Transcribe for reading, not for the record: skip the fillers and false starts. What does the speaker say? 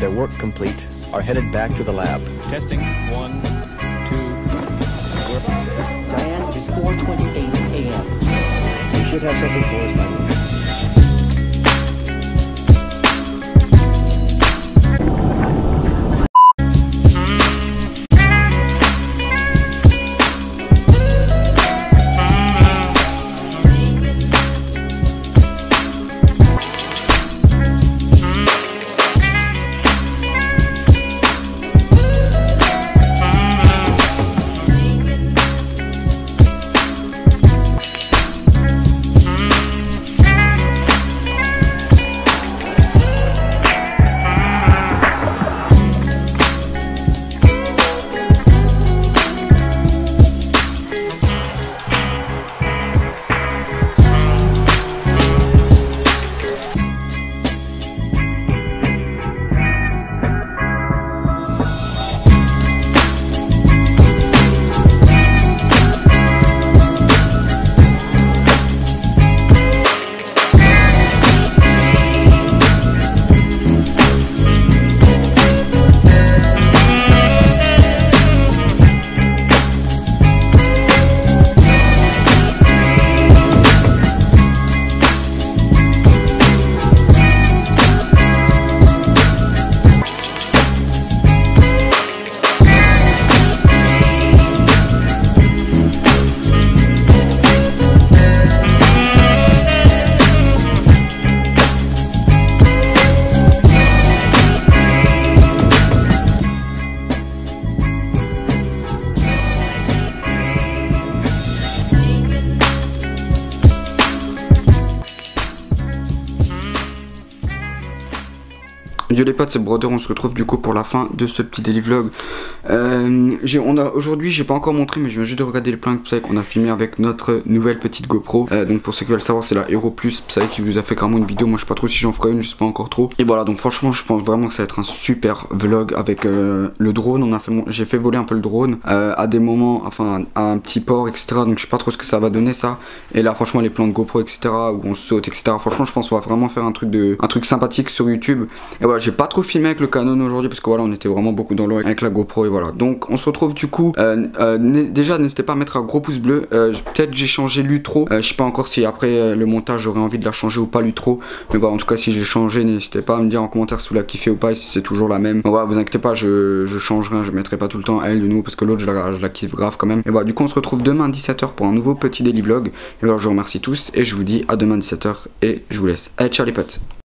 their work complete, are headed back to the lab. Testing 1, 2. Diane, it is 4:28 a.m. You should have something for us by now. Yo les potes, c'est Brother, on se retrouve du coup pour la fin de ce petit daily vlog. Aujourd'hui j'ai pas encore montré, mais je viens juste de regarder les plans, vous savez qu'on a filmé avec notre nouvelle petite GoPro. Donc pour ceux qui veulent savoir, c'est la Hero Plus, vous savez qui vous a fait carrément une vidéo. Moi je sais pas trop si j'en ferai une, je sais pas encore trop. Et voilà, donc franchement je pense vraiment que ça va être un super vlog avec le drone. J'ai fait voler un peu le drone à des moments, enfin à un petit port, etc. Donc je sais pas trop ce que ça va donner ça. Et là franchement les plans de GoPro, etc. où on saute, etc. Franchement je pense qu'on va vraiment faire un truc sympathique sur YouTube. Et voilà, j'ai pas trop filmé avec le Canon aujourd'hui parce que voilà, on était vraiment beaucoup dans l'eau avec la GoPro. Et voilà, donc on se retrouve du coup. Déjà n'hésitez pas à mettre un gros pouce bleu. Peut-être j'ai changé l'utro, je sais pas encore si après le montage j'aurais envie de la changer ou pas l'utro, mais voilà, en tout cas si j'ai changé, n'hésitez pas à me dire en commentaire si vous la kiffez ou pas et si c'est toujours la même. Voilà, vous inquiétez pas, je changerai, je mettrai pas tout le temps elle de nouveau parce que l'autre je la kiffe grave quand même. Et voilà, du coup on se retrouve demain à 17 h pour un nouveau petit daily vlog. Et voilà, je vous remercie tous et je vous dis à demain à 17 h et je vous laisse. Allez, ciao les potes.